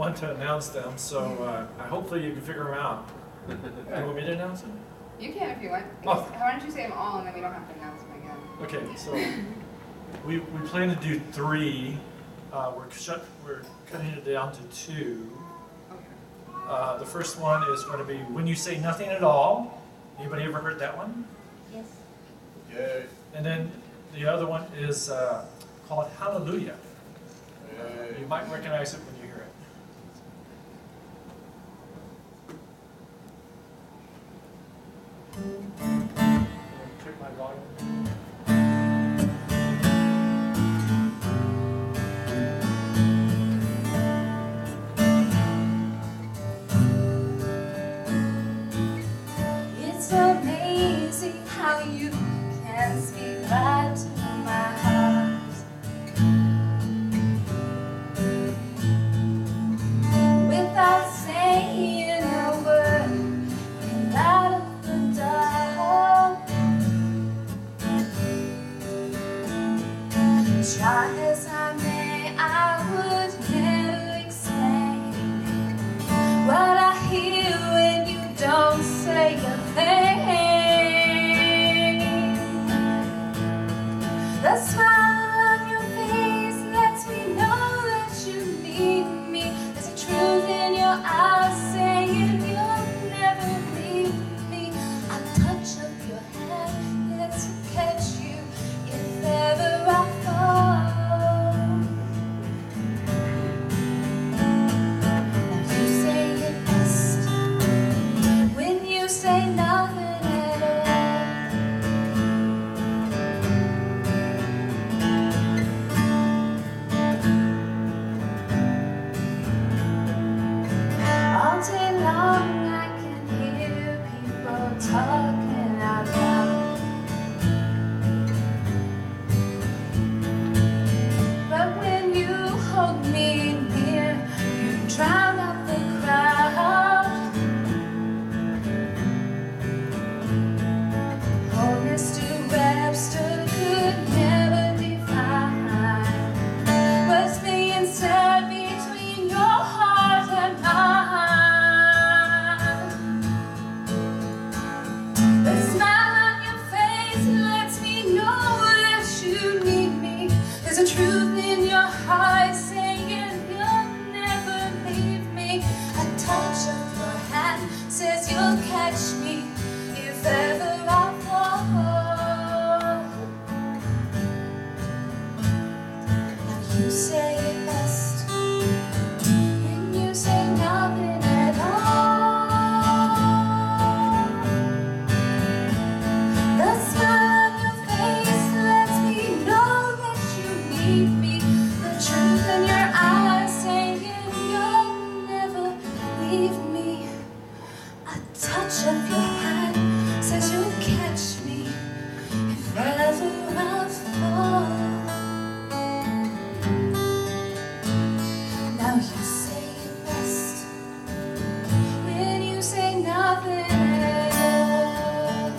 want to announce them, so hopefully you can figure them out. Do you want me to announce them? You can if you want. Oh. Why don't you say them all and then we don't have to announce them again? Okay, so we plan to do 3. We're cutting it down to 2. Okay. The first one is going to be When You Say Nothing at All. Anybody ever heard that one? Yes. Yay. And then the other one is called Hallelujah. Yay. You might recognize it when you hear it. Check my volume. It's amazing how you can speak right to my heart without saying a word. And out of the dark, try as I may, I would never explain what I hear when you don't say a thing. The smile on your face lets me know that you need me. There's a truth in your eyes saying you'll never leave me. A touch of your hand lets me catch you if ever I fall. You say it best when you say nothing at all. All day long I can hear people talking out loud, but when you hold me near, you drown out the crowd. Oh, Mr. Webster could never define what's being said between your heart and mine. The smile on your face lets me know that you need me. There's a truth in your eyes saying you'll never leave me. A touch of your hand says you'll catch me if ever I fall. Now you say it best when you say nothing at all. The smile on your face lets me know that you need me. The truth in your eyes saying you'll never leave me. A touch of your hand says you'll catch me if ever I fall. Now you say it best when you say nothing at all.